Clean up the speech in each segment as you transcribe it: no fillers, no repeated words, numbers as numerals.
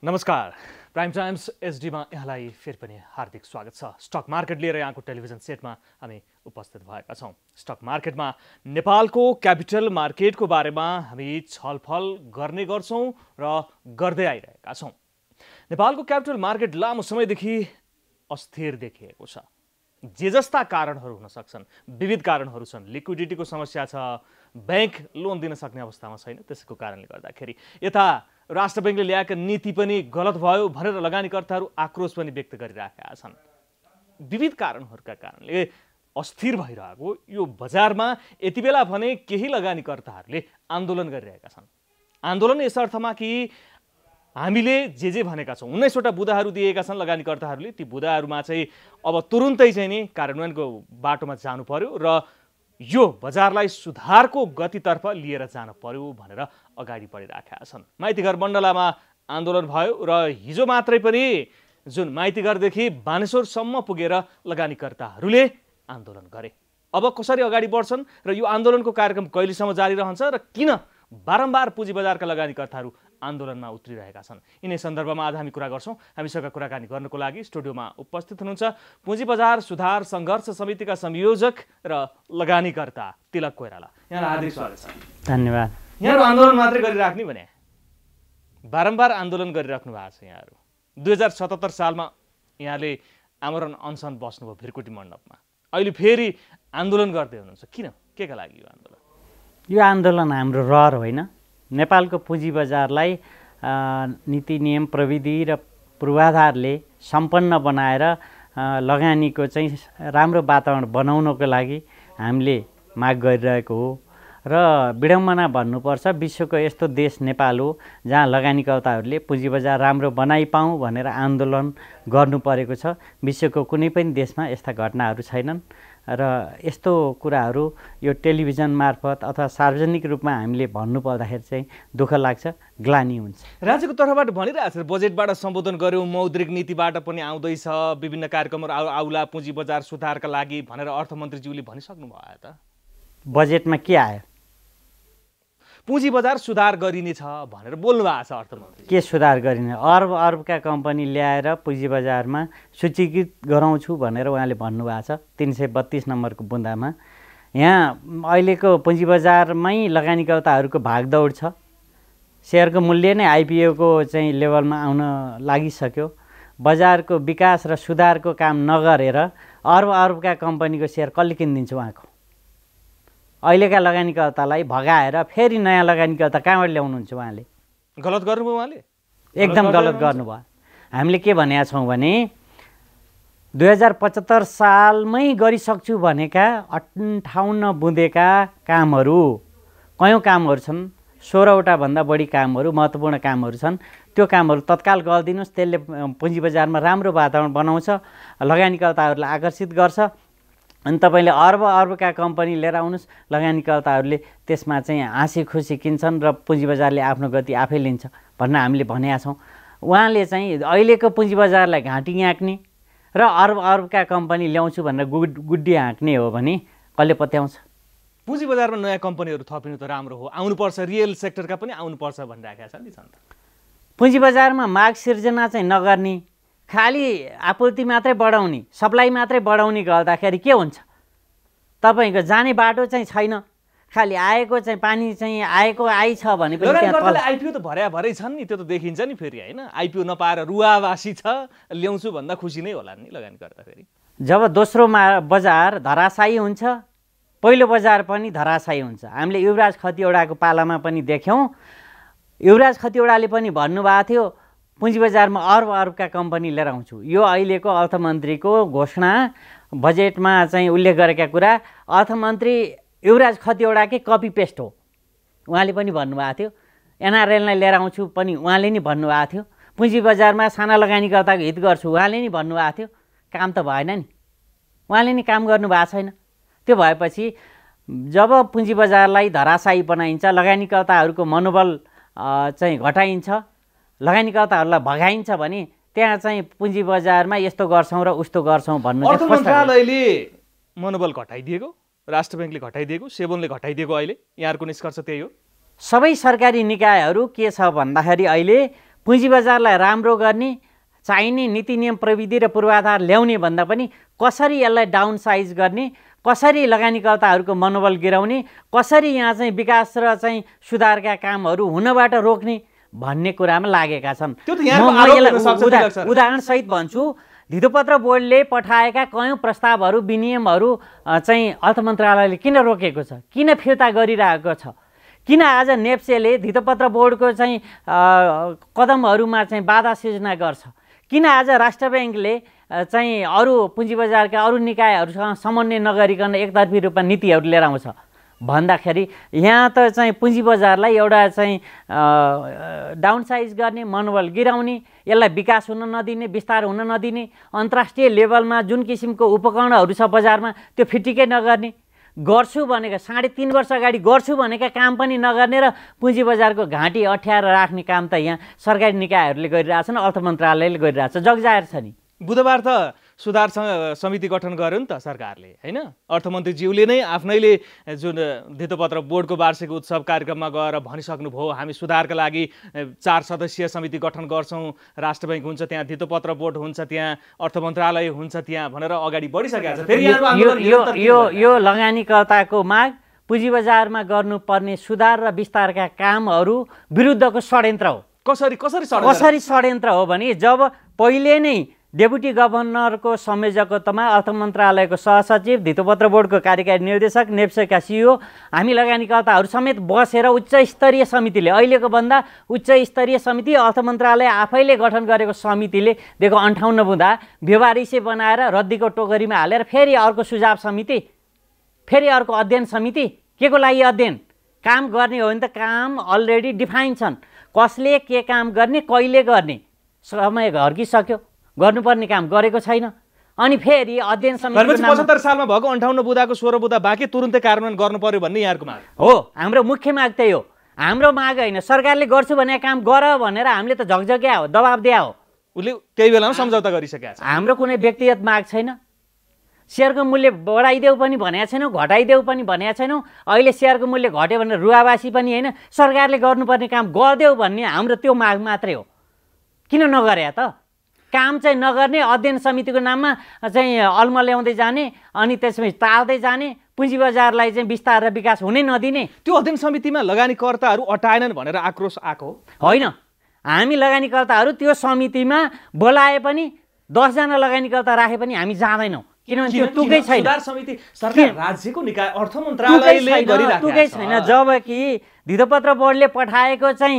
नमस्कार, prime times एसडीमा यहाँलाई फेरि पनि हार्दिक स्वागत छ। स्टक मार्केट लिएर यहाँको टेलिभिजन सेटमा हामी उपस्थित भएका छौँ। स्टक मार्केटमा नेपालको क्यापिटल मार्केटको बारेमा हामी छलफल गर्ने गर्छौँ र गर्दै आइरहेका छौँ। नेपालको क्यापिटल मार्केट लामो समयदेखि अस्थिर देखिएको छ। जे जस्ता कारणहरू हुन सक्छन्, विविध कारणहरू छन्। लिक्विडिटीको समस्या छ, बैंक लोन दिन सक्ने अवस्थामा छैन, त्यसको कारणले गर्दाखेरि यता राष्ट्र बैंकले ल्याएका नीति पनि गलत भयो भनेर लगानीकर्ताहरू आक्रोश पनि व्यक्त गरिरहेका छन्। विविध कारणहरूका कारणले अस्थिर भइरहेको यो बजारमा यति बेला भने केही लगानीकर्ताहरूले आन्दोलन गरिरहेका छन्। आन्दोलन यस अर्थमा कि हामीले जे भनेका छौँ, 19वटा बुँदाहरू दिएका छन् लगानीकर्ताहरूले, ती बुँदाहरूमा चाहिँ अब तुरुन्तै चाहिँ नि कार्यान्वयनको बाटोमा जानु पर्यो र यो बजारलाई सुधारको गतितर्फ लिएर जान पर्यो भनेर अगाडि बढिरहेका छन्। माइतीघर मण्डलामा आन्दोलन भयो र हिजो मात्रै पनि जुन माइतीघरदेखि बानेश्वरसम्म पुगेर लगानीकर्ताहरूले आन्दोलन गरे। अब कसरी अगाडि बढ्छन् र यो आन्दोलनको कार्यक्रम कहिलेसम्म जारी रहन्छ र किन बारम्बार पुँजी बजारका लगानीकर्ताहरू आन्दोलनमा उत्रिरहेका छन्, यिनै सन्दर्भमा आज हामी कुरा गर्छौँ। हामीसँग कुराकानी गर्नको लागि स्टुडियोमा उपस्थित हुनुहुन्छ पुँजी बजार सुधार सङ्घर्ष समितिका संयोजक र लगानीकर्ता तिलक कोइराला। यहाँलाई हार्दिक स्वागत छ। धन्यवाद। यहाँहरू आन्दोलन मात्रै गरिराख्ने भने बारम्बार आन्दोलन गरिराख्नु भएको छ। यहाँहरू 2077 सालमा यहाँले आमरण अनसन बस्नुभयो भिरकुटी मण्डपमा, अहिले फेरि आन्दोलन गर्दै हुनुहुन्छ। किन, के का लागि यो आन्दोलन? यो आन्दोलन हाम्रो रहर होइन। नेपालको पुँजी बजारलाई नीति नियम प्रविधि र पूर्वाधारले सम्पन्न बनाएर लगानीको चाहिँ राम्रो वातावरण बनाउनको लागि हामीले माग गरिरहेको हो। र विडम्बना भन्नुपर्छ, विश्वको यस्तो देश नेपाल हो जहाँ लगानीकर्ताहरूले पुँजी बजार राम्रो बनाइपाऊँ भनेर आन्दोलन गर्नु परेको छ। विश्वको कुनै पनि देशमा यस्ता घटनाहरू छैनन् र यस्तो कुराहरू यो टेलिभिजन मार्फत अथवा सार्वजनिक रूपमा हामीले भन्नुपर्दाखेरि चाहिँ दुःख लाग्छ, ग्लानी हुन्छ। राज्यको तर्फबाट भनिरहेको छ, बजेटबाट सम्बोधन गर्यौँ, मौद्रिक नीतिबाट पनि आउँदैछ, विभिन्न कार्यक्रमहरू आउला पुँजी बजार सुधारका लागि भनेर अर्थमन्त्रीज्यूले भनिसक्नु भयो। त बजेटमा के आयो? पुँजी बजार सुधार गरिनेछ भनेर बोल्नु भएको छ अर्थमन्त्री। के सुधार गरिने? अर्बका कम्पनी ल्याएर पुँजी बजारमा सूचीकृत गराउँछु भनेर उहाँले भन्नुभएको छ 332 नम्बरको बुँदामा। यहाँ अहिलेको पुँजी बजारमै लगानीकर्ताहरूको भागदौड छ। सेयरको मूल्य नै आइपिओको चाहिँ लेभलमा आउन लागिसक्यो। बजारको विकास र सुधारको काम नगरेर अर्बका कम्पनीको सेयर कसले किनिदिन्छ? उहाँको अहिलेका लगानीकर्तालाई भगाएर फेरि नयाँ लगानीकर्ता कहाँबाट ल्याउनुहुन्छ? उहाँले गलत गर्नुभयो। उहाँले एकदम गलत गर्नुभयो। हामीले के भनेका छौँ भने 2075 सालमै गरिसक्छु भनेका 58 बुँदेका कामहरू, कयौँ कामहरू छन्, 16वटा भन्दा बढी कामहरू, महत्त्वपूर्ण कामहरू छन्। त्यो कामहरू तत्काल गरिदिनुहोस्। त्यसले पुँजी बजारमा राम्रो वातावरण बनाउँछ, लगानीकर्ताहरूलाई आकर्षित गर्छ। अनि तपाईँले अर्बका कम्पनी लिएर आउनुहोस्, लगानीकर्ताहरूले त्यसमा चाहिँ हाँसी खुसी किन्छन् र पुँजी बजारले आफ्नो गति आफै लिन्छ भनेर हामीले भनेका छौँ। उहाँले चाहिँ अहिलेको पुँजी बजारलाई घाँटी हाँक्ने र अर्बका कम्पनी ल्याउँछु भनेर गुड्डी हाँक्ने हो भने कसले पत्याउँछ? पुँजी बजारमा नयाँ कम्पनीहरू थपिनु त राम्रो हो, आउनुपर्छ, रियल सेक्टरका पनि आउनुपर्छ भनिरहेका छन् नि। पुँजी बजारमा माग सिर्जना चाहिँ नगर्ने, खालि आपूर्ति मात्रै बढाउने, सप्लाई मात्रै बढाउने गर्दाखेरि के हुन्छ? तपाईँको जाने बाटो चाहिँ छैन। खालि आएको चाहिँ पानी चाहिँ आएको आइछ भने पनि आइपिओ त भरै छन् नि, त्यो त देखिन्छ नि। फेरि होइन, आइपिओ नपाएर रुवावासी छ, ल्याउँछु भन्दा खुसी नै होला नि लगानीकर्ता। फेरि जब दोस्रो बजार धराशायी हुन्छ, पहिलो बजार पनि धराशायी हुन्छ। हामीले युवराज खतिवडाको पालामा पनि देख्यौँ। युवराज खतिवडाले पनि भन्नुभएको थियो पुँजी बजारमा अर्बका कम्पनी लिएर आउँछु। यो अहिलेको अर्थमन्त्रीको घोषणा, बजेटमा चाहिँ उल्लेख गरेका कुरा अर्थमन्त्री युवराज खतिवडाकै कपी पेस्ट हो। उहाँले पनि भन्नुभएको थियो एनआरएललाई लिएर आउँछु पनि उहाँले नि भन्नुभएको थियो। पुँजी बजारमा साना लगानीकर्ताको हित गर्छु उहाँले नि भन्नुभएको थियो। काम त भएन नि, उहाँले नि काम गर्नुभएको छैन। त्यो भएपछि जब पुँजी बजारलाई धराशायी बनाइन्छ, लगानीकर्ताहरूको मनोबल चाहिँ घटाइन्छ, लगानीकर्ताहरूलाई भगाइन्छ भने त्यहाँ चाहिँ पुँजी बजारमा यस्तो गर्छौँ र उस्तो गर्छौँ भन्नु। अर्थ मन्त्रालयले मनोबल घटाइदिएको, राष्ट्र बैंकले घटाइदिएको, सेबनले घटाइदिएको, अहिले यहाँहरूको निष्कर्ष त्यही हो। सबै सरकारी निकायहरू के छ भन्दाखेरि अहिले पुँजी बजारलाई राम्रो गर्ने चाहिने नीति नियम प्रविधि र पूर्वाधार ल्याउने भन्दा पनि कसरी यसलाई डाउन साइज गर्ने, कसरी लगानीकर्ताहरूको मनोबल गिराउने, कसरी यहाँ चाहिँ विकास र चाहिँ सुधारका कामहरू हुनबाट रोक्ने भन्ने कुरामा लागेका छन्। उदाहरणसहित भन्छु, धितोपत्र बोर्डले पठाएका कयौँ प्रस्तावहरू विनियमहरू चाहिँ अर्थ मन्त्रालयले किन रोकेको छ, किन फिर्ता गरिरहेको छ, किन आज नेप्सेले धितोपत्र बोर्डको चाहिँ कदमहरूमा चाहिँ बाधा सिर्जना गर्छ, किन आज राष्ट्र ब्याङ्कले चाहिँ अरू पुँजी बजारका अरू निकायहरूसँग समन्वय नगरिकन एकतर्फी रूपमा नीतिहरू लिएर आउँछ भन्दाखेरि यहाँ त चाहिँ पुँजी बजारलाई एउटा चाहिँ डाउनसाइज गर्ने, मनोबल गिराउने, यसलाई विकास हुन नदिने, विस्तार हुन नदिने, अन्तर्राष्ट्रिय लेभलमा जुन किसिमको उपकरणहरू छ बजारमा त्यो फिटिकै नगर्ने, गर्छु भनेका 3.5 वर्ष अगाडि गर्छु भनेका काम पनि नगर्ने र पुँजी बजारको घाँटी अठ्याएर राख्ने काम त यहाँ सरकारी निकायहरूले गरिरहेछन्, अर्थ मन्त्रालयले गरिरहेछ, जगजाहेर छ नि। बुधबार त सुधार समिति गठन गर्यो नि त सरकारले, हैन? अर्थमन्त्रीज्यूले नै आफ्नैले जुन धितोपत्र बोर्डको वार्षिक उत्सव कार्यक्रममा गएर भनिसक्नुभयो हामी सुधारका लागि 4 सदस्यीय समिति गठन गर्छौँ, राष्ट्र बैङ्क हुन्छ त्यहाँ, धितोपत्र बोर्ड हुन्छ त्यहाँ, अर्थ मन्त्रालय हुन्छ त्यहाँ भनेर अगाडि बढिसकेको छ। फेरि यो लगानीकर्ताको माग, पुँजी बजारमा गर्नुपर्ने सुधार र विस्तारका कामहरू विरुद्धको षड्यन्त्र हो। कसरी षड्यन्त्र हो भने जब पहिले नै डेपुटी गभर्नरको संयोजकत्वमा अर्थ मन्त्रालयको सहसचिव, धितोपत्र बोर्डको कार्यकारी निर्देशक, नेप्सेका सिइओ, हामी लगानीकर्ताहरू समेत बसेर उच्च स्तरीय समितिले, अहिलेको भन्दा उच्च स्तरीय समिति अर्थ मन्त्रालय आफैले गठन गरेको समितिले दिएको 58 बुँदा व्यवहारिसे बनाएर रद्दीको टोकरीमा हालेर फेरि अर्को सुझाव समिति, फेरि अर्को अध्ययन समिति। के को लागि अध्ययन? काम गर्ने हो भने त काम अलरेडी डिफाइन छन्, कसले के काम गर्ने, कहिले गर्ने, समय घर्किसक्यो, गर्नुपर्ने काम गरेको छैन। अनि फेरि अध्ययन समिति 75 सालमा भएको 58 बुँदाको 16 बुँदा बाँकी तुरुन्तै कार्यान्वयन गर्नु पर्यो भन्ने यहाँको माग हो। हाम्रो मुख्य माग त्यही हो। हाम्रो माग होइन सरकारले गर्छु भने काम गर भनेर हामीले त झकझक्या हो, दबाब दिया हो। उसले त्यही बेलामा सम्झौता गरिसकेको छ। हाम्रो कुनै व्यक्तिगत माग छैन। सेयरको मूल्य बढाइदेऊ पनि भनेको छैनौँ, घटाइदेऊ पनि भनेको छैनौँ। अहिले सेयरको मूल्य घट्यो भनेर रुवावासी पनि होइन, सरकारले गर्नुपर्ने काम गरिदेऊ भन्ने हाम्रो त्यो माग मात्रै हो। किन नगरे त? काम चाहिँ नगर्ने, अध्ययन समितिको नाममा चाहिँ अल्मल्याउँदै जाने, अनि त्यसपछि टाल्दै जाने, पुँजी बजारलाई चाहिँ विस्तार र विकास हुनै नदिने। त्यो अध्ययन समितिमा लगानीकर्ताहरू अटाएनन् भनेर आक्रोश आएको होइन। हामी लगानीकर्ताहरू त्यो समितिमा बोलाए पनि 10 जना लगानीकर्ता राखे पनि हामी जाँदैनौँ, किनभने त्यो तुकै छैन। सुधार समिति सरकार राज्यको निकाय अर्थ मन्त्रालयले गरिरहेको तुकै छैन। जबकि धितोपत्र बोर्डले पठाएको चाहिँ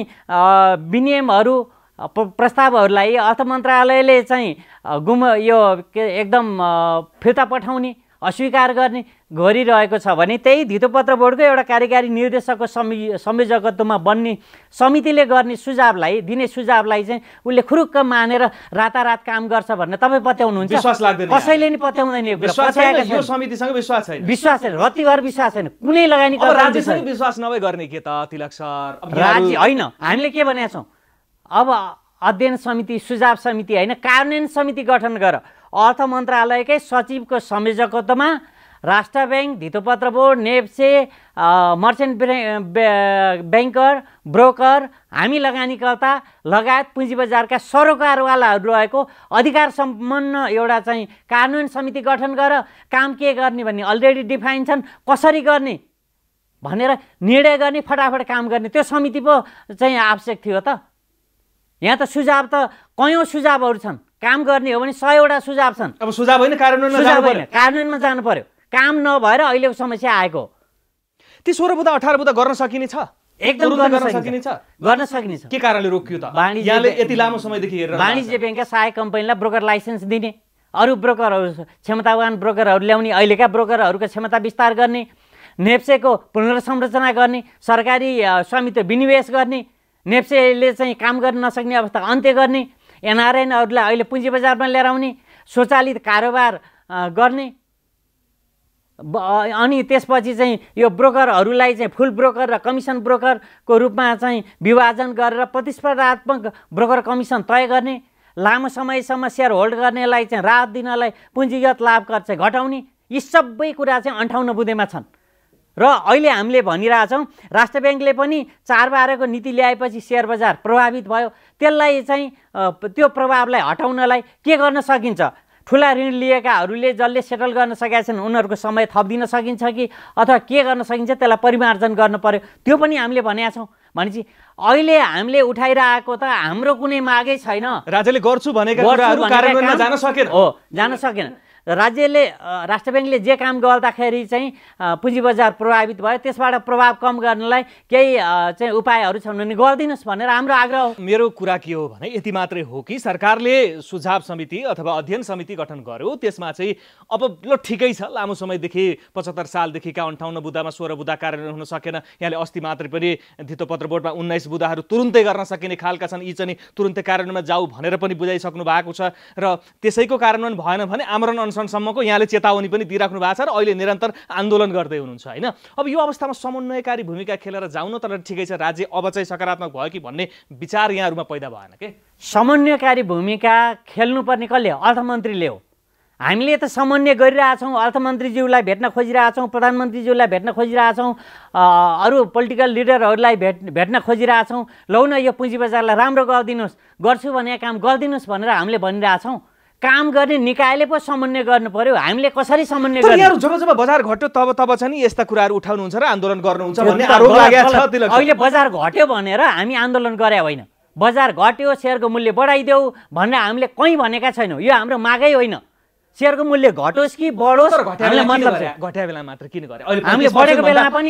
विनियमहरू प्रस्तावहरूलाई अर्थ मन्त्रालयले चाहिँ यो एकदम फिर्ता पठाउने, अस्वीकार गर्ने गरिरहेको छ भने त्यही धितोपत्र बोर्डको एउटा कार्यकारी निर्देशकको संयोजकत्वमा बन्ने समितिले गर्ने सुझावलाई, दिने सुझावलाई चाहिँ उसले खुरुक्क मानेर रातारात काम गर्छ भन्ने तपाईँ पत्याउनुहुन्छ? विश्वास लाग्दैन, कसैले नि पत्याउँदैन। यो समितिसँग विश्वास छैन, विश्वास छैन, रत्तिभर विश्वास छैन। कुनै लगानीकर्ता राज्यसँग विश्वास नभए गर्ने के त तिलक सर? राज्य होइन, हामीले के भनेका छौँ, अब अध्ययन समिति, सुझाव समिति होइन, कार्यान्वयन समिति गठन गर। अर्थ मन्त्रालयकै सचिवको संयोजकत्वमा राष्ट्र ब्याङ्क, धितोपत्र board, NEPSE, merchant banker, broker, हामी लगानीकर्ता लगायत पुँजी बजारका सरोकारवालाहरू रहेको अधिकार सम्पन्न एउटा चाहिँ कार्यान्वयन समिति गठन गर। काम के गर्ने भन्ने अलरेडी डिफाइन छन्, कसरी गर्ने भनेर निर्णय गर्ने, फटाफट काम गर्ने त्यो समिति पो चाहिँ आवश्यक थियो त। यहाँ त सुझाव त कयौँ सुझावहरू छन्, काम गर्ने हो भने 100 वटा सुझाव छन्। अब सुझाव होइन, कार्यान्वयनमा जानु पर्यो। काम नभएर अहिलेको समस्या आएको। ती 16 बुँदा 18 बुँदा गर्न सकिने छ, एकदम गर्न सकिने छ। के कारणले रोकियो त? यहाँले यति लामो समयदेखि हेरेर वाणिज्य ब्याङ्कका सहायक कम्पनीलाई ब्रोकर लाइसेन्स दिने, अरू ब्रोकरहरू, क्षमतावान ब्रोकरहरू ल्याउने, अहिलेका ब्रोकरहरूको क्षमता विस्तार गर्ने, नेप्सेको पुनर्संरचना गर्ने, सरकारी स्वामित्व विनिवेश गर्ने, नेप्सेले चाहिँ काम गर्न नसक्ने अवस्था अन्त्य गर्ने, एनआरएनहरूलाई अहिले पुँजी बजारमा लिएर आउने, स्वचालित कारोबार गर्ने, अनि त्यसपछि चाहिँ यो ब्रोकरहरूलाई चाहिँ फुल ब्रोकर र कमिसन ब्रोकरको रूपमा चाहिँ विभाजन गरेर प्रतिस्पर्धात्मक ब्रोकर कमिसन तय गर्ने, लामो समयसम्म सेयर होल्ड गर्नेलाई चाहिँ राहत दिनलाई पुँजीगत लाभ कर चाहिँ घटाउने, यी सबै कुरा चाहिँ 58 बुँदेमा छन्। र अहिले हामीले भनिरहेछौँ राष्ट्र ब्याङ्कले पनि 4/12 को नीति ल्याएपछि सेयर बजार प्रभावित भयो। त्यसलाई चाहिँ त्यो प्रभावलाई हटाउनलाई के गर्न सकिन्छ? ठुला ऋण लिएकाहरूले जसले सेटल गर्न सकेका छन् उनीहरूको समय थपिदिन सकिन्छ कि अथवा के गर्न सकिन्छ त्यसलाई परिमार्जन गर्न पर्यो। त्यो पनि हामीले भनेका छौँ। भनेपछि अहिले हामीले उठाइरहेको त हाम्रो कुनै मागै छैन। राज्यले गर्छु भनेका कुराहरू कार्यान्वयनमा जान सकेन। हो, जान सकेन। राज्यले राष्ट्र ब्याङ्कले जे काम गर्दाखेरि चाहिँ पुँजी बजार प्रभावित भयो, त्यसबाट प्रभाव कम गर्नलाई केही चाहिँ उपायहरू छन् भने गरिदिनुहोस् भनेर हाम्रो आग्रह हो। मेरो कुरा के हो भने यति मात्रै हो कि सरकारले सुझाव समिति अथवा अध्ययन समिति गठन गर्यो, त्यसमा चाहिँ अब ल ठिकै छ, लामो समयदेखि 75 सालदेखिका 58 बुँदामा 16 बुँदा कार्यान्वयन हुन सकेन। यहाँले अस्ति मात्रै पनि धितोपत्र बोर्डमा 19 बुँदाहरू तुरुन्तै गर्न सकिने खालका छन्, यी चाहिँ तुरुन्तै कार्यान्वयनमा जाऊ भनेर पनि बुझाइसक्नु भएको छ र त्यसैको कार्यान्वयन भएन भने आमरण सम्मको यहाँले चेतावनी पनि दिइराख्नु भएको छ र अहिले निरन्तर आन्दोलन गर्दै हुनुहुन्छ हैन। अब यो अवस्थामा समन्वयकारी भूमिका खेलेर जाउन तर ठिकै छ, राज्य अब चाहिँ सकारात्मक भयो कि भन्ने विचार यहाँहरुमा पैदा भएन के? समन्वयकारी भूमिका खेल्नुपर्ने कसले? अर्थमन्त्रीले हो। हामीले त समन्वय गरिरहेछौँ, अर्थमन्त्रीज्यूलाई भेट्न खोजिरहेछौँ, प्रधानमन्त्रीज्यूलाई भेट्न खोजिरहेछौँ, अरू पोलिटिकल लिडरहरूलाई भेट्न खोजिरहेछौँ। लौ न यो पुँजी बजारलाई राम्रो गरिदिनुहोस्, गर्छु भने काम गरिदिनुहोस् भनेर हामीले भनिरहेछौँ। काम गर्ने निकायले पो समन्वय गर्नु पर्यो। हामीले कसरी समन्वय गर्ने? यहाँहरु जब बजार घट्यो तब छ नि यस्ता कुराहरू उठाउनुहुन्छ र आन्दोलन गर्नुहुन्छ भन्ने आरोप लागेको छ। तिलक, अहिले बजार घट्यो भनेर हामी आन्दोलन गरे होइन। बजार घट्यो, शेयरको मूल्य बढाइदेऊ भनेर हामीले कहीँ भनेका छैनौँ। यो हाम्रो मागै होइन। शेयरको मूल्य घटोस् कि बढोस् हामीलाई मतलब छ। घट्या बेला मात्र किन गरे? हामीले बढेको बेला पनि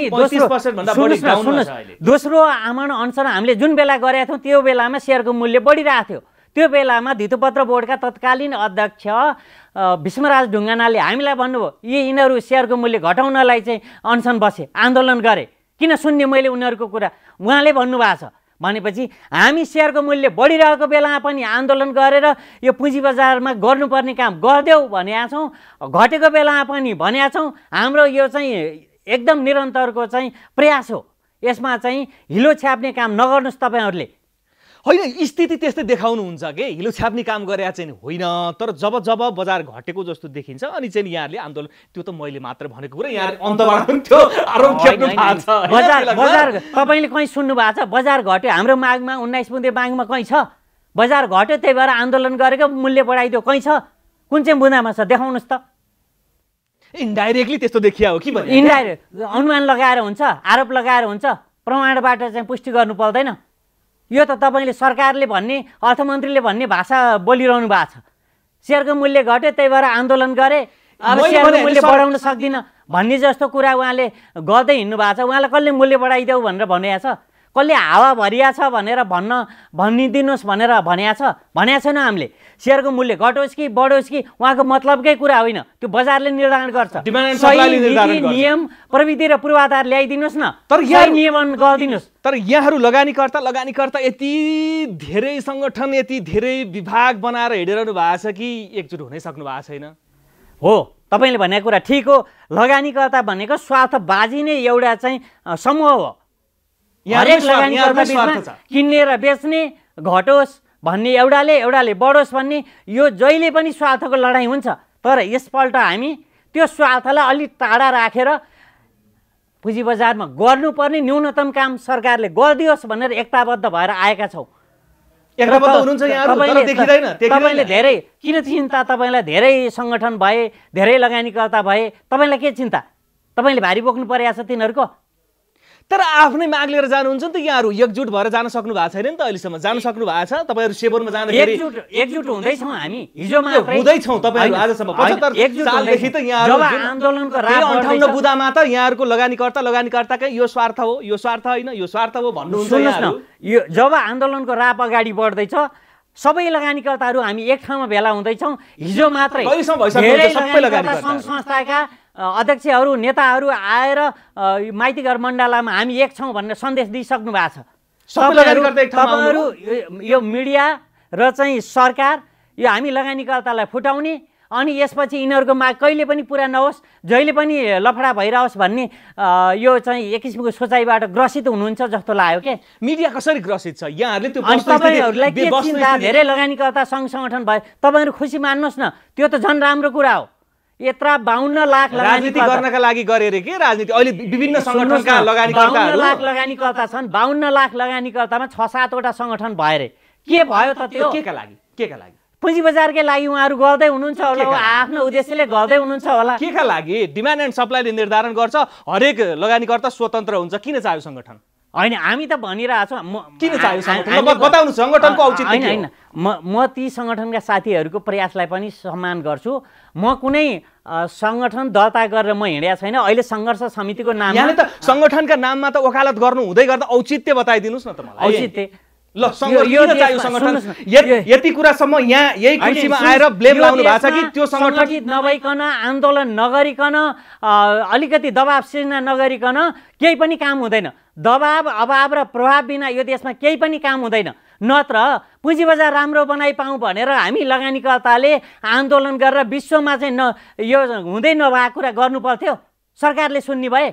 दोस्रो आमरण अनसन हामीले जुन बेला गरेका थियौँ त्यो बेलामा शेयरको मूल्य बढिरहेको थियो। त्यो बेलामा धितोपत्र बोर्डका तत्कालीन अध्यक्ष भीष्मराज ढुङ्गानाले हामीलाई भन्नुभयो यिनीहरू शेयरको मूल्य घटाउनलाई चाहिँ अनसन बसे, आन्दोलन गरे। किन सुन्ने मैले उनीहरूको कुरा? उहाँले भन्नुभएको छ। भनेपछि हामी शेयरको मूल्य बढिरहेको बेलामा पनि आन्दोलन गरेर यो पुँजी बजारमा गर्नुपर्ने काम गरिदेऊ भनेका छौँ। घटेको बेलामा पनि भनेका छौँ। हाम्रो यो चाहिँ एकदम निरन्तरको चाहिँ प्रयास हो। यसमा चाहिँ हिलो छ्याप्ने काम नगर्नुहोस् तपाईँहरूले। होइन, स्थिति त्यस्तै देखाउनुहुन्छ के? हिलो छाप्ने काम गरे चाहिँ होइन, तर जब बजार घटेको जस्तो देखिन्छ अनि चाहिँ यहाँहरूले आन्दोलन, त्यो त मैले मात्र भनेको कुरा, यहाँ अन्तबाट पनि त्यो आरोप खेप्नु भएको छ। बजार तपाईँले कहीँ सुन्नु भएको छ? बजार घट्यो हाम्रो मागमा 19 बुँदे मागमा कहीँ छ? बजार घट्यो त्यही भएर आन्दोलन गरेको मूल्य बढाइदियो कहीँ छ? कुन चाहिँ बुँदामा छ? देखाउनुहोस् त। इन्डाइरेक्टली त्यस्तो देखिया हो कि? इन्डाइरेक्ट अनुमान लगाएर हुन्छ, आरोप लगाएर हुन्छ, प्रमाणबाट चाहिँ पुष्टि गर्नु पर्दैन। यो त तपाईँले सरकारले भन्ने, अर्थमन्त्रीले भन्ने भाषा बोलिरहनु भएको छ। शेयरको मूल्य घट्यो त्यही भएर आन्दोलन गरे, अब शेयरको मूल्य बढाउन सक्दिनँ भन्ने जस्तो कुरा उहाँले गर्दै हिँड्नु भएको छ। उहाँलाई कसले मूल्य बढाइदेऊ भनेर भनेको छ? कसले हावा भरिया छ भनेर भनिदिनुहोस् भनेर भनेको छ? भनेको छैन हामीले। शेयरको मूल्य घटोस् कि बढोस् कि उहाँको मतलबकै कुरा होइन, त्यो बजारले निर्धारण गर्छ। नियम, प्रविधि र पूर्वाधार ल्याइदिनुहोस् न, तर नियमन गरिदिनुहोस्। तर यहाँहरू लगानीकर्ता यति धेरै सङ्गठन, यति धेरै विभाग बनाएर हिँडिरहनु भएको छ कि एकजुट हुनै सक्नु भएको छैन? हो, तपाईँले भनेको कुरा ठिक हो। लगानीकर्ता भनेको स्वार्थबाजी नै एउटा चाहिँ समूह हो। हरेक लगानीकर्ता किन्ने र बेच्ने, घटोस् भन्ने एउटाले बढोस् भन्ने, यो जहिले पनि स्वार्थको लडाइँ हुन्छ। तर यसपल्ट हामी त्यो स्वार्थलाई अलिक टाढा राखेर पुँजी बजारमा गर्नुपर्ने न्यूनतम काम सरकारले गरिदियोस् भनेर एकताबद्ध भएर आएका छौँ। तपाईँले धेरै किन चिन्ता? तपाईँलाई धेरै सङ्गठन भए, धेरै लगानीकर्ता भए, तपाईँलाई के चिन्ता? तपाईँले भारी बोक्नु परेको छ तिनीहरूको। तर आफ्नै माग लिएर जानुहुन्छ नि त यहाँहरू, एकजुट भएर जान सक्नु भएको छैन नि त अहिलेसम्म। जान सक्नु भएको छ तपाईँहरू सेबोनमा जाँदाखेरि? एकजुट हुँदैछौँ हामी, हिजो हुँदैछौँ तपाईँहरू आजसम्म। 75 सालदेखि त यहाँहरू आन्दोलनको 58 बुँदामा त यहाँहरूको लगानीकर्ताकै यो स्वार्थ हो, यो स्वार्थ होइन, यो स्वार्थ हो भन्नुहुन्छ। सुन्नुहोस् न, यो जब आन्दोलनको राप अगाडि बढ्दैछ सबै लगानीकर्ताहरू हामी एक ठाउँमा भेला हुँदैछौँ। हिजो मात्रै धेरै सङ्घ संस्थाका अध्यक्षहरू, नेताहरू आएर माइतीघर मण्डलामा हामी एक छौँ भनेर सन्देश दिइसक्नु भएको छ। तपाईँहरू यो मिडिया र चाहिँ सरकार यो हामी लगानीकर्तालाई फुटाउने अनि यसपछि यिनीहरूको माग कहिले पनि पुरा नहोस्, जहिले पनि लफडा भइरहोस् भन्ने यो चाहिँ एक किसिमको सोचाइबाट ग्रसित हुनुहुन्छ जस्तो लाग्यो के? मिडिया कसरी ग्रसित छ? यहाँहरूले त्यो तपाईँहरूलाई के चिन्ता? धेरै लगानीकर्ता सङ्घ सङ्गठन भए तपाईँहरू खुसी मान्नुहोस् न, त्यो त झन् राम्रो कुरा हो। यत्रा 52 लाख राजनीति गर्नका लागि गरे रे के राजनीति अहिले विभिन्न संगठनका लगानीकर्ताहरू 52 लाख लगानीकर्ता छन् 52 लाख लगानीकर्तामा 6-7 वटा संगठन भए रे के भयो त त्यो केका लागि पुँजी बजारकै लागि उहाँहरू गर्दै हुनुहुन्छ होला आफ्नो उद्देश्यले गर्दै हुनुहुन्छ होला केका लागि डिमान्ड एन्ड सप्लाईले निर्धारण गर्छ हरेक लगानीकर्ता स्वतन्त्र हुन्छ किन चाहियो संगठन हैन हामी त भनिरहेछौँ किन चाहियो संगठन बताउनु संगठनको औचित्य के हैन म ती संगठनका साथीहरूको प्रयासलाई पनि सम्मान गर्छु म कुनै संगठन दर्ता गरेर म हिँडेको छैन अहिले संघर्ष समितिको नाममा यहाँले त संगठनका नाममा त वकालत गर्नु हुँदै गर्दा औचित्य बताइदिनुस् न त मलाई औचित्य ल किन चाहियो संगठन यति कुरासम्म यहाँ यही कुर्सीमा आएर ब्लेम लाउनु भएको छ कि त्यो संगठित नभइकन आन्दोलन नगरिकन अलिकति दबाब सिर्जना नगरिकन केही पनि काम हुँदैन दबाब अभाव र प्रभाव बिना यो देशमा केही पनि काम हुँदैन नत्र पुँजी बजार राम्रो बनाइ पाऊँ भनेर हामी लगानीकर्ताले आन्दोलन गरेर विश्वमा चाहिँ यो हुँदै नभएको कुरा गर्नु पर्थ्यो सरकारले सुन्ने भए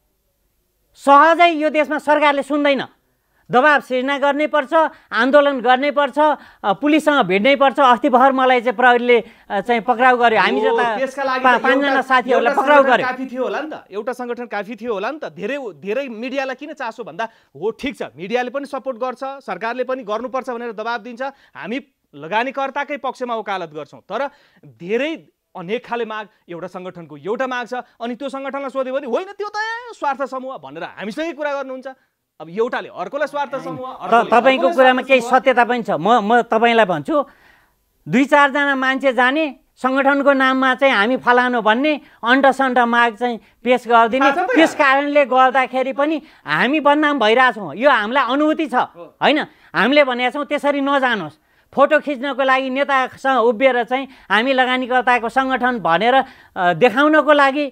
सहजै यो देशमा सरकारले सुन्दैन दबाब सिर्जना गर्नै पर्छ आन्दोलन गर्नै पर्छ पुलिससँग भिड्नै पर्छ अस्ति भर्खर मलाई चाहिँ प्रहरीले चाहिँ पक्राउ गर्यो हामी जता 5 जना साथीहरूलाई पक्राउ गर्यो काफी थियो होला नि त एउटा संगठन काफी थियो होला नि त धेरै मिडियालाई किन चासो भन्दा हो ठीक छ मिडियाले पनि सपोर्ट गर्छ सरकारले पनि गर्नुपर्छ भनेर दबाब दिन्छ हामी लगानीकर्ताकै पक्षमा वकालत गर्छौं तर धेरै अनेक खाले माग एउटा संगठनको एउटा माग छ अनि त्यो संगठनलाई सोध्यो भने होइन त्यो त स्वार्थ समूह भनेर हामीसँगै कुरा गर्नुहुन्छ अब एउटाले अर्कोलाई स्वार्थ समूह तपाईको कुरामा केही सत्यता पनि छ म तपाईलाई भन्छु 2-4 जना मान्छे जाने संगठनको नाममा चाहिँ हामी फलानो भन्ने अन्डसन्ड माग चाहिँ पेश गर्दिने त्यस कारणले गर्दाखेरि पनि हामी बदनाम भइराछौँ यो हामीलाई अनुभूति छ हैन हामीले भनेका छौँ त्यसरी नजानुहोस् फोटो खिच्नको लागि नेतासँग उभिएर चाहिँ हामी लगानीकर्ताको संगठन भनेर देखाउनको लागि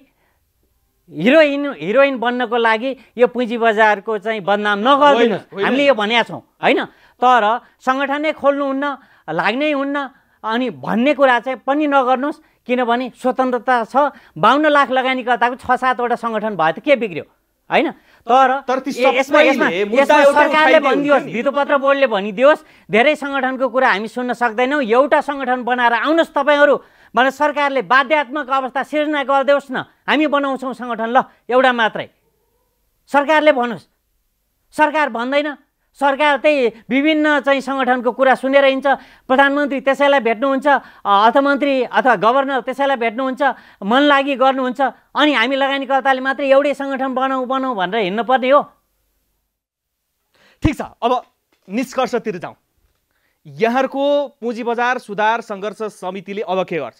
हिरोइन बन्नको लागि यो पुँजी बजारको चाहिँ बदनाम नगर्दिनु हामीले यो भनेका छौँ हैन तर संगठनै खोल्नुहुन्न लाग्नै हुन्न अनि भन्ने कुरा चाहिँ पनि नगर्नुहोस् किनभने स्वतन्त्रता छ 52 लाख लगानीकर्ताको 6-7 वटा संगठन भयो त के बिग्रियो हैन तर यसमा सरकारले भनिदियोस् भित्तोपत्र बोर्डले भनिदियोस् धेरै संगठनको कुरा हामी सुन्न सक्दैनौँ एउटा संगठन बनाएर आउनुहोस् तपाईहरू भने सरकारले बाध्यात्मक अवस्था सिर्जना गरिदेओस् न हामी बनाउँछौँ संगठन ल एउटा मात्रै सरकारले भन्नुहोस् सरकार भन्दैन सरकार त्यही विभिन्न चाहिँ संगठनको कुरा सुनेर हिँड्छ प्रधानमन्त्री त्यसैलाई भेट्नुहुन्छ अर्थमन्त्री अथवा गभर्नर त्यसैलाई भेट्नुहुन्छ मन लागि गर्नुहुन्छ अनि हामी लगानीकर्ताले मात्रै एउटै संगठन बनाऊ भनेर हिँड्नु पर्ने हो ठीक छ अब निष्कर्षतिर जाउँ यहाँहरुको पुँजी बजार सुधार संघर्ष समितिले अब के गर्छ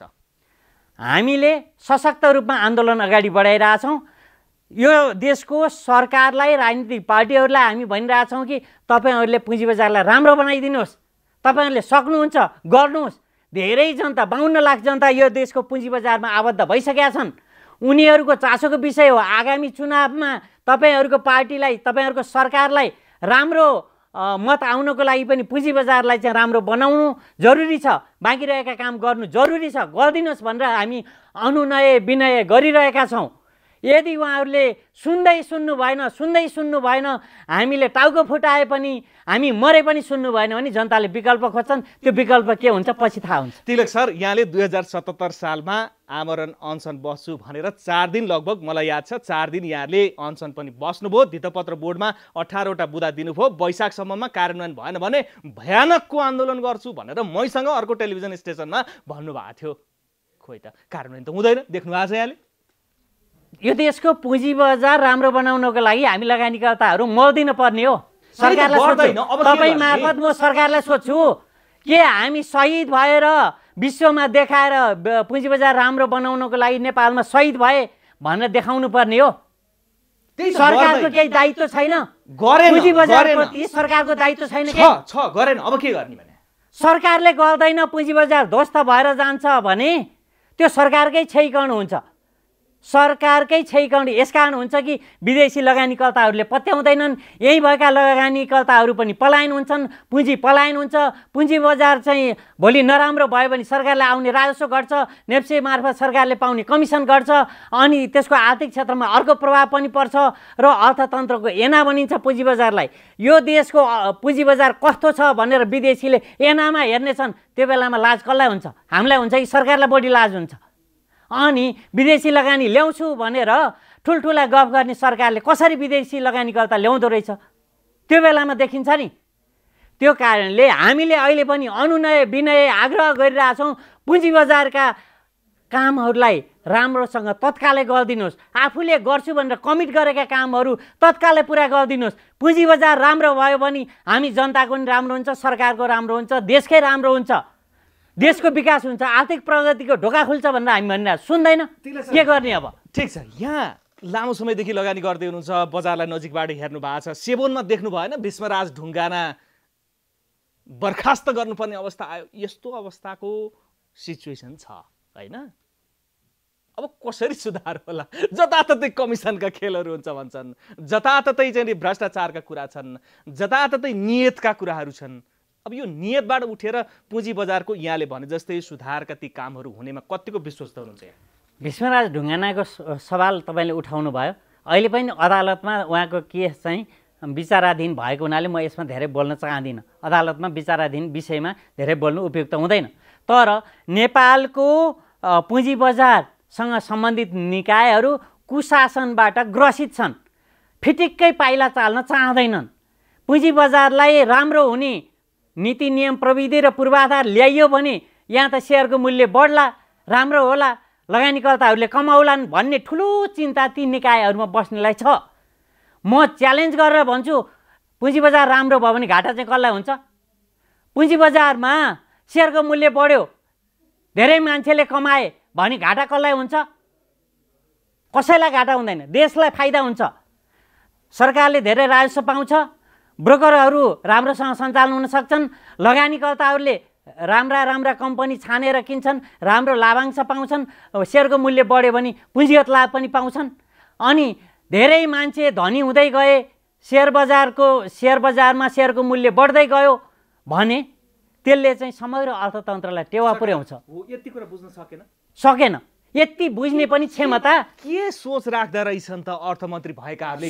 हामीले सशक्त रूपमा आन्दोलन अगाडि बढाइरहेछौँ यो देशको सरकारलाई राजनीतिक पार्टीहरूलाई हामी भनिरहेछौँ कि तपाईहरूले पुँजी बजारलाई राम्रो बनाइदिनुहोस् तपाईहरूले सक्नुहुन्छ गर्नुहोस् धेरै जनता 52 लाख जनता यो देशको पुँजी बजारमा आबद्ध भइसकेका छन् उनीहरूको चासोको विषय हो आगामी चुनावमा तपाईहरूको पार्टीलाई तपाईहरूको सरकारलाई राम्रो मत आउनको लागि पनि पुँजी बजारलाई चाहिँ राम्रो बनाउनु जरुरी छ बाँकी रहेका काम गर्नु जरुरी छ गरिदिनुहोस् भनेर हामी अनुनय विनय गरिरहेका छौँ यदि उहाँहरूले सुन्दै सुन्नु भएन हामीले टाउको फुटाए पनि हामी मरे पनि सुन्नु भएन भने जनताले विकल्प खोज्छन् त्यो विकल्प के हुन्छ पछि थाहा हुन्छ तिलक सर यहाँले 2077 सालमा आमरण अनसन बस्छु भनेर 4 दिन लगभग मलाई याद छ 4 दिन यहाँले अनसन पनि बस्नुभयो धितोपत्र बोर्डमा 18 वटा बुदा दिनुभयो वैशाखसम्ममा कार्यान्वयन भएन भने भयानकको आन्दोलन गर्छु भनेर मैसँग अर्को टेलिभिजन स्टेसनमा भन्नुभएको थियो खोइ त कार्यान्वयन त हुँदैन देख्नु भएको छ यहाँले यो देशको पुँजी बजार राम्रो बनाउनको लागि हामी लगानीकर्ताहरू मर्दिन पर्ने हो सरकारलाई तपाईँ मार्फत म सरकारलाई सोध्छु के हामी शहीद भएर विश्वमा देखाएर पुँजी बजार राम्रो बनाउनको लागि नेपालमा शहीद भए भनेर देखाउनु पर्ने हो सरकारको केही दायित्व छैन पुँजी बजारप्रति सरकारको दायित्व छैन छ गरेन अब के गर्ने भने सरकारले गर्दैन पुँजी बजार ध्वस्त भएर जान्छ भने त्यो सरकारकै क्षयीकरण हुन्छ सरकारकै क्षयीकरण यसकारण हुन्छ कि विदेशी लगानीकर्ताहरूले पत्याउँदैनन् यही भएका लगानीकर्ताहरू पनि पलायन हुन्छन् पुँजी पलायन हुन्छ पुँजी बजार चाहिँ भोलि नराम्रो भयो भने सरकारले आउने राजस्व घट्छ नेप्से मार्फत सरकारले पाउने कमिसन घट्छ अनि त्यसको आर्थिक क्षेत्रमा अर्को प्रभाव पनि पर्छ र अर्थतन्त्रको एना बनिन्छ पुँजी बजारलाई यो देशको पुँजी बजार कस्तो छ भनेर विदेशीले एनामा हेर्नेछन् त्यो बेलामा लाज कसलाई हुन्छ हामीलाई हुन्छ कि सरकारलाई बढी लाज हुन्छ अनि विदेशी लगानी ल्याउँछु भनेर ठुल्ठुला गफ गर्ने सरकारले कसरी विदेशी लगानीकर्ता ल्याउँदो रहेछ त्यो बेलामा देखिन्छ नि। त्यो कारणले हामीले अहिले पनि अनुनय विनय आग्रह गरिरहेछौँ, पुँजी बजारका कामहरूलाई राम्रोसँग तत्कालै गरिदिनुहोस्। आफूले गर्छु भनेर कमिट गरेका कामहरू तत्कालै पुरा गरिदिनुहोस्। पुँजी बजार राम्रो भयो भने हामी जनताको पनि राम्रो हुन्छ, सरकारको राम्रो हुन्छ, देशकै राम्रो हुन्छ, देशको विकास हुन्छ, आर्थिक प्रगतिको ढोका खुल्छ भनेर हामी भनिरहेको सुन्दैन। के गर्ने अब? ठिक छ, यहाँ लामो समयदेखि लगानी गर्दै हुनुहुन्छ, बजारलाई नजिकबाट हेर्नु भएको छ, सेबोनमा देख्नु भएन विश्वराज ढुङ्गाना बर्खास्त गर्नुपर्ने अवस्था आयो। यस्तो अवस्थाको सिचुएसन छ होइन? अब कसरी सुधार होला? जताततै कमिसनका खेलहरू हुन्छ भन्छन्, जताततै चाहिँ भ्रष्टाचारका कुरा छन्, जताततै नियतका कुराहरू छन्। अब यो नियतबाट उठेर पुँजी बजारको यहाँले भने जस्तै सुधारका ती कामहरू हुनेमा कतिको विश्वस्त हुनुहुन्छ? विश्वराज ढुङ्गानाको सवाल तपाईँले उठाउनु भयो। अहिले पनि अदालतमा उहाँको केस चाहिँ विचाराधीन भएको हुनाले म यसमा धेरै बोल्न चाहदिनँ। अदालतमा विचाराधीन विषयमा धेरै बोल्नु उपयुक्त हुँदैन। तर नेपालको पुँजी बजारसँग सम्बन्धित निकायहरू कुशासनबाट ग्रसित छन्, फिटिक्कै पाइला चाल्न चाहँदैनन्। पुँजी बजारलाई राम्रो हुने नीति नियम प्रविधि र पूर्वाधार ल्याइयो भने यहाँ त सेयरको मूल्य बढ्ला, राम्रो होला, लगानीकर्ताहरूले कमाउलान् भन्ने ठुलो चिन्ता ती निकायहरूमा बस्नेलाई छ। म च्यालेन्ज गरेर भन्छु, पुँजी बजार राम्रो भयो भने घाटा चाहिँ कसलाई हुन्छ? पुँजी बजारमा सेयरको मूल्य बढ्यो, धेरै मान्छेले कमाए भने घाटा कसलाई हुन्छ? कसैलाई घाटा हुँदैन, देशलाई फाइदा हुन्छ। सरकारले धेरै राजस्व पाउँछ, ब्रोकरहरू राम्रोसँग सञ्चालन हुन सक्छन्, लगानीकर्ताहरूले राम्रा कम्पनी छानेर किन्छन्, राम्रो लाभांश पाउँछन्, सेयरको मूल्य बढ्यो भने पुँजीगत लाभ पनि पाउँछन्। अनि धेरै मान्छे धनी हुँदै गए, सेयर बजारमा सेयरको मूल्य बढ्दै गयो भने त्यसले चाहिँ समग्र अर्थतन्त्रलाई टेवा पुर्याउँछ। यति कुरा बुझ्न सकेन। यति बुझ्ने पनि क्षमता के सोच राख्दा रहेछन् त अर्थमन्त्री भएकाहरूले?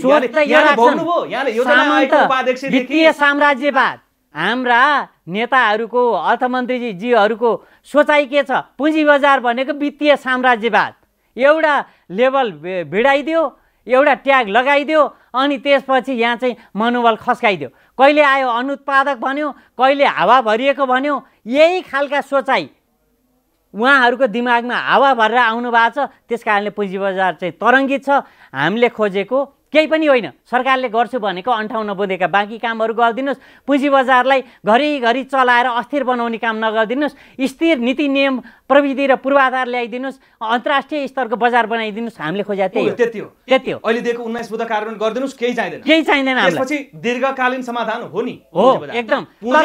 वित्तीय साम्राज्यवाद। हाम्रा नेताहरूको, अर्थमन्त्रीजीहरूको सोचाइ के छ? पुँजी बजार भनेको वित्तीय साम्राज्यवाद। एउटा लेभल भिडाइदियो, एउटा ट्याग लगाइदियो, अनि त्यसपछि यहाँ चाहिँ मनोबल खस्काइदियो। कहिले आयो अनुत्पादक भन्यो, कहिले हावा भरिएको भन्यो। यही खालका सोचाइ उहाँहरूको दिमागमा हावा भरेर आउनु भएको छ। त्यस कारणले पुँजी बजार चाहिँ तरङ्गित छ। हामीले खोजेको केही पनि होइन। सरकारले गर्छु भनेको 58 बुँदेका बाँकी कामहरू गरिदिनुहोस्। पुँजी बजारलाई घरिघरि चलाएर अस्थिर बनाउने काम नगरिदिनुहोस्। स्थिर नीति नियम प्रविधि र पूर्वाधार ल्याइदिनुहोस्। अन्तर्राष्ट्रिय स्तरको बजार बनाइदिनुहोस्। हामीले खोजेको त्यति हो। अहिले दिएको 19 बुँदा कार्यान्वयन गरिदिनुहोस्, केही चाहिँदैन। त्यसपछि दीर्घकालीन समाधान हो नि? हो, एकदम।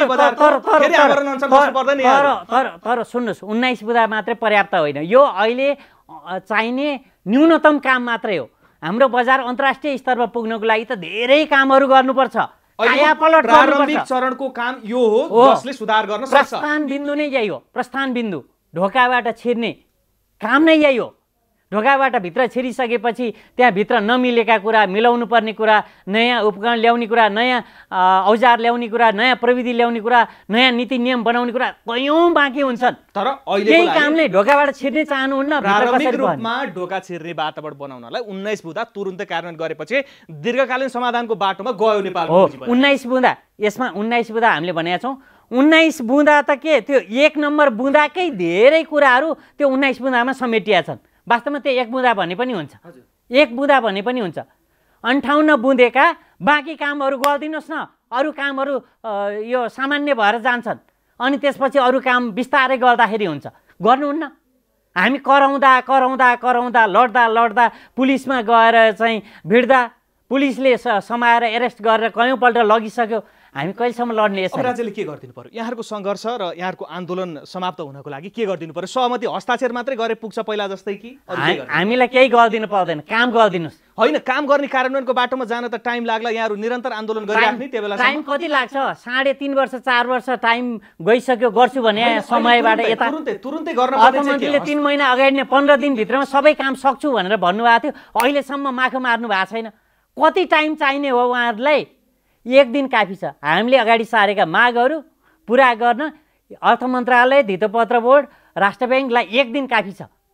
तर सुन्नुहोस्, 19 बुँदा मात्रै पर्याप्त होइन। यो अहिले चाहिने न्यूनतम काम मात्रै हो। हाम्रो बजार अन्तर्राष्ट्रिय स्तरमा पुग्नको लागि त धेरै कामहरू गर्नुपर्छ। प्रारम्भिक चरणको काम यो हो जसले सुधार गर्न सक्छ। प्रस्थान बिन्दु नै यही हो। प्रस्थान बिन्दु ढोकाबाट छिर्ने काम नै यही हो। ढोकाबाट भित्र छिरिसकेपछि त्यहाँभित्र नमिलेका कुरा, मिलाउनु पर्ने कुरा, नयाँ उपकरण ल्याउने कुरा, नयाँ औजार ल्याउने कुरा, नयाँ प्रविधि ल्याउने कुरा, नयाँ नीति नियम बनाउने कुरा कयौँ बाँकी हुन्छन्। तर अहिले केही कामले ढोकाबाट छिर्ने चाहनुहुन्न। प्रारम्भिक रूपमा ढोका छिर्ने वातावरण बनाउनलाई 19 बुँदा तुरुन्तै कार्यान्वयन गरेपछि दीर्घकालीन समाधानको बाटोमा गयो नेपाल। 19 बुँदा, यसमा 19 बुँदा हामीले भनेका छौँ। 19 बुँदा त के, त्यो 1 नम्बर बुँदाकै धेरै कुराहरू त्यो 19 बुँदामा समेटिया छन्। वास्तवमा त्यो 1 बुँदा भने पनि हुन्छ, 1 बुँदा भने पनि हुन्छ। 58 बुँदेका बाँकी कामहरू गरिदिनुहोस् न। अरू कामहरू यो सामान्य भएर जान्छन्, अनि त्यसपछि अरू काम बिस्तारै गर्दाखेरि हुन्छ। गर्नुहुन्न। हामी कराउँदा लड्दा पुलिसमा गएर चाहिँ भिड्दा, पुलिसले समाएर एरेस्ट गरेर कयौँपल्ट लगिसक्यो। हामी कहिलेसम्म लड्ने? अब राज्यले के गरिदिनु पर्यो? यहाँहरूको सङ्घर्ष र यहाँहरूको आन्दोलन समाप्त हुनको लागि के गरिदिनु पर्यो? सहमति हस्ताक्षर मात्रै गरे पुग्छ पहिला जस्तै कि? हामीलाई केही गरिदिनु पर्दैन, काम गरिदिनुहोस्। होइन, काम गर्ने कार्यान्वयनको बाटोमा जान त टाइम लाग्ला। यहाँहरू निरन्तर आन्दोलन गरिराख्ने, त्यो बेला टाइम कति लाग्छ? 3.5 वर्ष 4 वर्ष टाइम गइसक्यो। गर्छु भने समयबाट यता तुरुन्तै गर्न अर्थमन्त्रीले 3 महिना अगाडि नै 15 दिनभित्रमा सबै काम सक्छु भनेर भन्नुभएको थियो। अहिलेसम्म माखो मार्नु भएको छैन। कति टाइम चाहिने हो उहाँहरूलाई? 1 दिन काफी छ। हामीले अगाडि सारेका मागहरू पुरा गर्न अर्थ मन्त्रालय, धितोपत्र बोर्ड, राष्ट्र ब्याङ्कलाई 1 दिन काफी छ।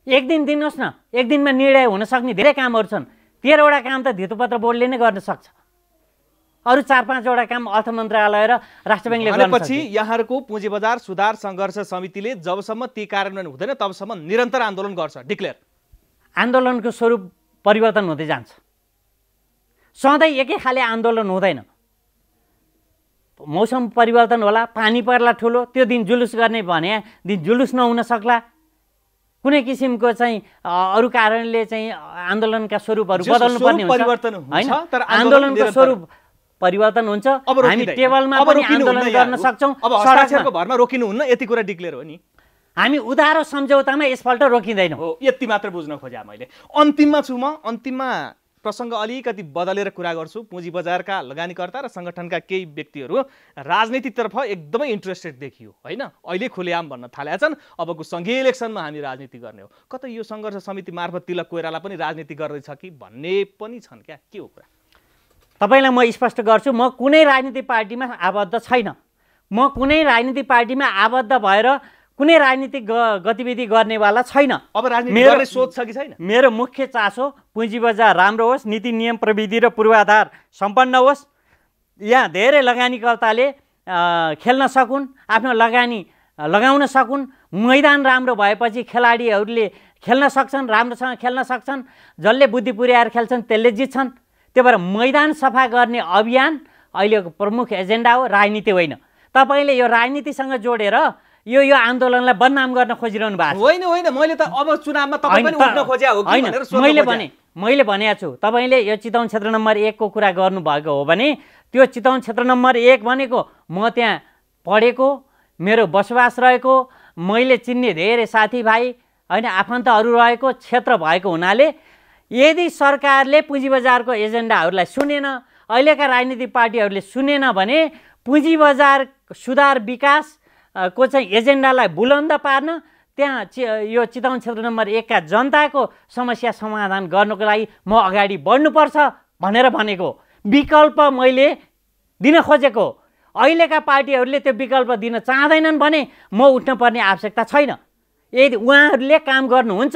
एक दिन दिनुहोस् न, एक दिनमा निर्णय हुन सक्ने धेरै कामहरू छन्। 13वटा काम त धितोपत्र बोर्डले नै गर्न सक्छ, अरू 4-5वटा काम अर्थ मन्त्रालय र राष्ट्र ब्याङ्कले गर्न सक्छ। भनेपछि यहाँहरूको पुँजी बजार सुधार सङ्घर्ष समितिले जबसम्म ती कार्यान्वयन हुँदैन तबसम्म निरन्तर आन्दोलन गर्छ, डिक्लेयर। आन्दोलनको स्वरूप परिवर्तन हुँदै जान्छ, सधैँ एकै खाले आन्दोलन हुँदैन। मौसम परिवर्तन होला, पानी पर्ला ठुलो, त्यो दिन जुलुस गर्ने भने दिन जुलुस नहुन सक्ला। कुनै किसिमको चाहिँ अरू कारणले चाहिँ आन्दोलनका स्वरूपहरू बदल्नु पर्ने हुन्छ हैन। आन्दोलनको स्वरूप परिवर्तन हुन्छ। हामी टेबलमा पनि आन्दोलन गर्न सक्छौँ, अब हस्ताक्षरको भरमा रोकिनु हुन्न, यति कुरा डिक्लेयर हो नि। हामी उधारो सम्झौतामा यसपल्ट रोकिँदैनौँ। हो, यति मात्र बुझ्न खोजे मैले। अन्तिममा छु म, अन्तिममा प्रसङ्ग अलिकति बदलेर कुरा गर्छु। पुँजी बजारका लगानीकर्ता र सङ्गठनका केही व्यक्तिहरू राजनीतितर्फ एकदमै इन्ट्रेस्टेड देखियो हैन। अहिले खुलेआम भन्न थालेका छन् अबको सङ्घीय इलेक्सनमा हामी राजनीति गर्ने हो। कतै यो सङ्घर्ष समिति मार्फत तिलक कोइराला पनि राजनीति गर्दैछ कि भन्ने पनि छन् क्या, के हो कुरा? तपाईँलाई म स्पष्ट गर्छु, म कुनै राजनीतिक पार्टीमा आबद्ध छैन। म कुनै राजनीतिक पार्टीमा आबद्ध भएर कुनै राजनीतिक गतिविधि गर्नेवाला छैन। अब राजनीति गर्ने सोच छ कि छैन? मेरो मुख्य चासो पुँजी बजार राम्रो होस्, नीति नियम प्रविधि र पूर्वाधार सम्पन्न होस्, यहाँ धेरै लगानीकर्ताले खेल्न सकुन्, आफ्नो लगानी लगाउन सकुन्, मैदान राम्रो भएपछि खेलाडीहरूले खेल्न सक्छन्, राम्रोसँग खेल्न सक्छन्, जसले बुद्धि पुर्याएर खेल्छन् त्यसले जित्छन्। त्यही भएर मैदान सफा गर्ने अभियान अहिलेको प्रमुख एजेन्डा हो, राजनीति होइन। तपाईँले यो राजनीतिसँग जोडेर यो आन्दोलनलाई बदनाम गर्न खोजिरहनु भएको छ। होइन होइन, मैले त अब चुनावमा तपाईँ पनि उठ्न खोज्या हो कि भनेर सोध्न खोजेँ। मैले भनेको छु, तपाईँले यो चितवन क्षेत्र नम्बर 1 को कुरा गर्नुभएको हो भने त्यो चितवन क्षेत्र नम्बर 1 भनेको म त्यहाँ पढेको, मेरो बसोबास रहेको, मैले चिन्ने धेरै साथीभाइ होइन आफन्तहरू रहेको क्षेत्र भएको हुनाले यदि सरकारले पुँजी बजारको एजेन्डाहरूलाई सुनेन, अहिलेका राजनीतिक पार्टीहरूले सुनेन भने पुँजी बजार सुधार विकास को चाहिँ एजेन्डालाई बुलन्द पार्न त्यहाँ यो चितवन क्षेत्र नम्बर 1 का जनताको समस्या समाधान गर्नको लागि म अगाडि बढ्नुपर्छ भनेर भनेको। विकल्प मैले दिन खोजेको, अहिलेका पार्टीहरूले त्यो विकल्प दिन चाहँदैनन् भने म उठ्नुपर्ने आवश्यकता छैन। यदि उहाँहरूले काम गर्नुहुन्छ,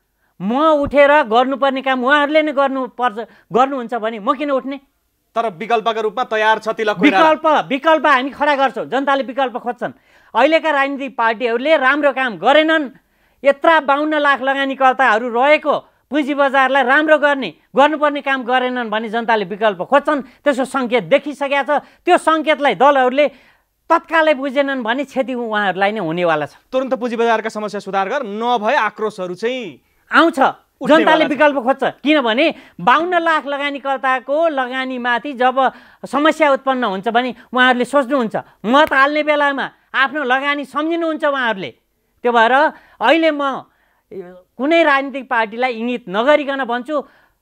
म उठेर गर्नुपर्ने काम उहाँहरूले नै गर्नुहुन्छ भने म किन उठ्ने? तर विकल्पका रूपमा तयार छ तिलक कोइराला। विकल्प हामी खडा गर्छौँ, जनताले विकल्प खोज्छन्। अहिलेका राजनीतिक पार्टीहरूले राम्रो काम गरेनन्। यत्रा 52 लाख लगानीकर्ताहरू रहेको पुँजी बजारलाई राम्रो गर्नुपर्ने काम गरेनन् भने जनताले विकल्प खोज्छन्। त्यसको सङ्केत देखिसकेका छ। त्यो सङ्केतलाई दलहरूले तत्कालै बुझेनन् भने क्षति उहाँहरूलाई नै हुनेवाला छ। तुरन्त पुँजी बजारका समस्या सुधार गर, नभए आक्रोशहरू चाहिँ आउँछ। जनताले विकल्प खोज्छ, किनभने 52 लाख लगानीकर्ताको लगानीमाथि जब समस्या उत्पन्न हुन्छ भने उहाँहरूले सोच्नुहुन्छ, मत हाल्ने बेलामा आफ्नो लगानी सम्झिनुहुन्छ उहाँहरूले। त्यो भएर अहिले म कुनै राजनीतिक पार्टीलाई इङ्गित नगरिकन भन्छु,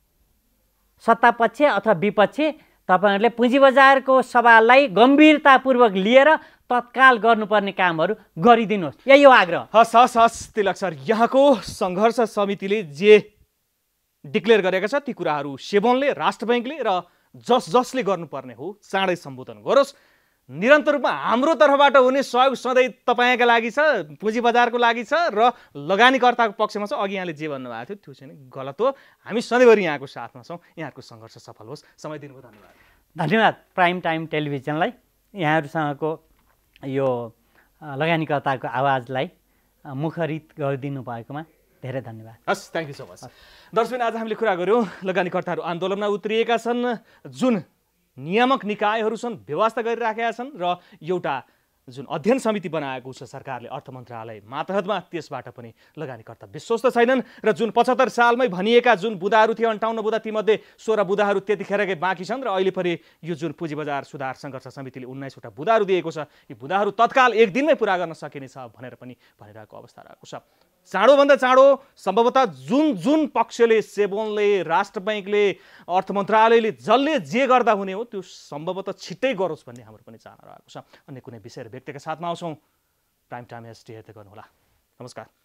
सत्तापक्ष अथवा विपक्ष तपाईँहरूले पुँजी बजारको सवाललाई गम्भीरतापूर्वक लिएर तत्काल गर्नुपर्ने कामहरू गरिदिनुहोस्, यही हो आग्रह। हस् तिलक सर, यहाँको सङ्घर्ष समितिले जे डिक्लेयर गरेका छ ती कुराहरू सेवनले, राष्ट्र ब्याङ्कले र जसले गर्नुपर्ने हो चाँडै सम्बोधन गरोस्। निरन्तर रूपमा हाम्रो तर्फबाट हुने सहयोग सधैँ तपाईँका लागि छ, पुँजी बजारको लागि छ र लगानीकर्ताको पक्षमा छ। अघि यहाँले जे भन्नुभएको थियो त्यो चाहिँ गलत हो। हामी सधैँभरि यहाँको साथमा छौँ। यहाँको सङ्घर्ष सफल होस्। समय दिनुभयो, धन्यवाद। धन्यवाद प्राइम टाइम टेलिभिजनलाई, यहाँहरूसँगको यो लगानीकर्ताको आवाजलाई मुखरित गरिदिनु भएकोमा धेरै धन्यवाद। हस्, थ्याङ्क यू सो मच। दर्शक, आज हामीले कुरा गऱ्यौँ लगानीकर्ताहरू आन्दोलनमा उत्रिएका छन्, जुन नियामक निकायहरू छन् व्यवस्था गरिराखेका छन् र एउटा जुन अध्ययन समिति बनाएको छ सरकारले अर्थ मन्त्रालय मातहतमा, त्यसबाट पनि लगानीकर्ता विश्वस्त छैनन्। र जुन 75 सालमै भनिएका जुन बुदाहरू थिए 58 बुदा, तीमध्ये 16 बुदाहरू त्यतिखेरकै बाँकी छन् र अहिले पनि यो जुन पुँजी बजार सुधार सङ्घर्ष समितिले 19वटा बुदाहरू दिएको छ, यी बुदाहरू तत्काल एक दिनमै पुरा गर्न सकिनेछ भनेर पनि भनिरहेको अवस्था रहेको छ। चाँडोभन्दा चाँडो सम्भवतः जुन पक्षले, सेवनले, राष्ट्र ब्याङ्कले, अर्थ मन्त्रालयले जसले जे गर्दा हुने हो त्यो सम्भवतः छिट्टै गरोस् भन्ने हाम्रो पनि चाहना रहेको छ। अन्य कुनै विषय र व्यक्तिका साथमा आउँछौँ। प्राइम टाइम एसटी हेर्दै गर्नुहोला। नमस्कार।